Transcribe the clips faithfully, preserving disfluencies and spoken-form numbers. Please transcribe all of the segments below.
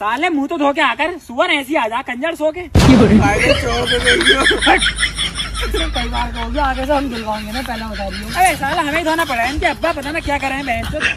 साले मुंह तो धो के आकर सुअर ऐसी आ जा कंजर सो के। कई बार कहोगे आगे से हम धुलवाएंगे ना, पहले बता दियो। अरे साला हमें धोना पड़ा है, इनके अब्बा पता ना क्या कर रहे हैं बहन चोद।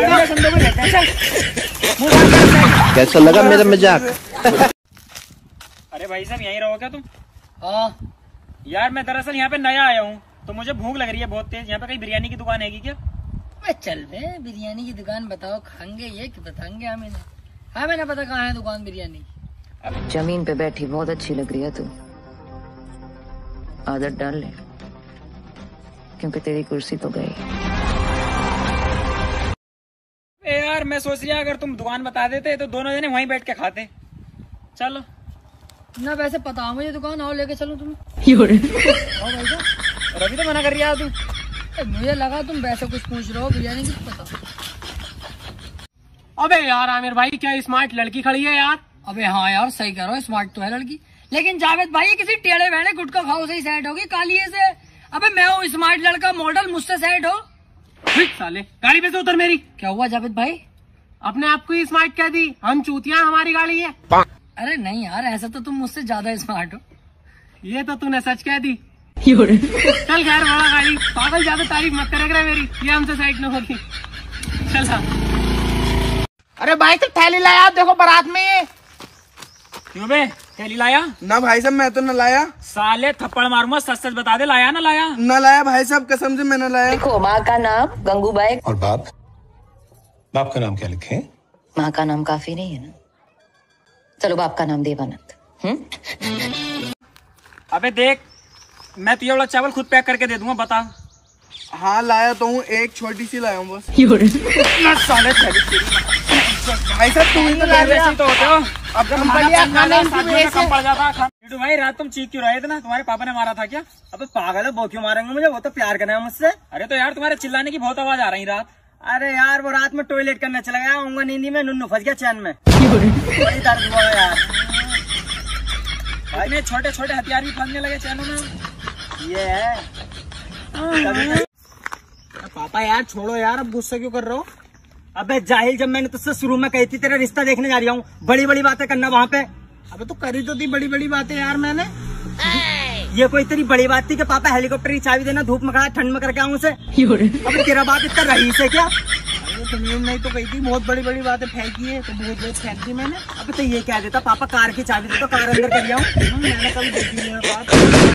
कैसा लगा मेरा मजाक? अरे भाई साहब यहीं रहो क्या तुम? हाँ यार मैं दरअसल यहाँ पे नया आया हूँ तो मुझे भूख लग रही है बहुत तेज। यहाँ पे कहीं बिरयानी की दुकान हैगी क्या? चल बे बिरयानी की दुकान बताओ, खाएंगे ये कि बताएंगे हमें ना। हाँ मैंने पता कहाँ है दुकान बिरयानी की। जमीन पे बैठी बहुत अच्छी लग रही है तू, आदत डाल ले क्योंकि तेरी कुर्सी तो गई। ए यार मैं सोच रहा अगर तुम दुकान बता देते तो दोनों जने वहीं बैठ के खाते। चलो ना वैसे पता हो मुझे दुकान, और लेके चलो तुम्हें। रवि तो मना कर रहा तू। मुझे लगा तुम वैसे कुछ पूछ रहे हो बिरयानी की पता। अबे यार आमिर भाई क्या स्मार्ट लड़की खड़ी है यार। अबे हाँ यार सही कह रहे हो, स्मार्ट तो है लड़की, लेकिन जावेद भाई किसी टेढ़े वेढ़े गुटका खाओ से ही सेट होगी कालिए से। अबे मैं हूँ स्मार्ट लड़का, मॉडल मुझसे सेट हो। साले गाड़ी पे से उतर मेरी। क्या हुआ जावेद भाई? अपने आप को ही स्मार्ट कह दी, हम चूतिया हमारी गाड़ी है। अरे नहीं यार ऐसा तो तुम मुझसे ज्यादा स्मार्ट हो। ये तो तूने सच कह दी। चल खैर बड़ा गाड़ी, पागल ज्यादा तारीफ मत करेगा मेरी, ये हमसे साइड न होगी। चल अरे भाई तो थैली लाया देखो बारात में ये। क्यों बे थैली लाया? ना भाई साहब मैं तो न लाया। साले थप्पड़ मारूंगा, सच सच बता दे लाया ना लाया? न लाया भाई साहब कसम से मैं न लाया। देखो माँ का नाम गंगूबाई और बाप बाप का नाम क्या लिखे? माँ का नाम काफी नहीं है ना, चलो बाप का नाम देवानंद। हम्म अबे देख मैं तुझे वाला चावल खुद पैक करके दे दूंगा, बता। हाँ लाया तो हूँ, एक छोटी सी लाया हूँ बस। साले भाई साहब तुम ही तो ला रहे तो होते हो। अब हम बढ़िया खाना कम पड़ जाता। नीटू भाई रात तुम चीख क्यों रहे थे ना? तुम्हारे पापा ने मारा था क्या? अबे पागल है, वो क्यों मारेंगे मुझे, वो तो प्यार करना है मुझसे। अरे तो यार तुम्हारे चिल्लाने की बहुत आवाज आ रही रात। अरे यार वो रात में टॉयलेट करने चला गया, आऊंगा नींदी में नुन्नू फंस गया चैन में, बड़ी दर्द हुआ यार। भाई छोटे छोटे हथियार भी फंसने लगे चैनों में। ये है पापा यार छोड़ो यार, अब गुस्सा क्यों कर रहे हो? अबे जाहिल, जब मैंने तुझसे शुरू में कही थी तेरा रिश्ता देखने जा रहा हूँ, बड़ी बड़ी बातें करना वहाँ पे। अबे तो करी तो थी बड़ी बड़ी बातें यार मैंने। ये कोई तेरी बड़ी बात थी कि पापा हेलीकॉप्टर की चाबी देना, धूप में खड़ा ठंड में करके आऊँ उसे? अबे तेरा बात इतना रही से क्या? तुमने नहीं तो कही थी बहुत बड़ी बड़ी बातें फेंकी है, तो बहुत बहुत फेंक दी मैंने। अबे तो ये क्या देता पापा, कार की चाबी दे तो कार अंदर कर आऊँ। मैंने कभी देखी नहीं बात।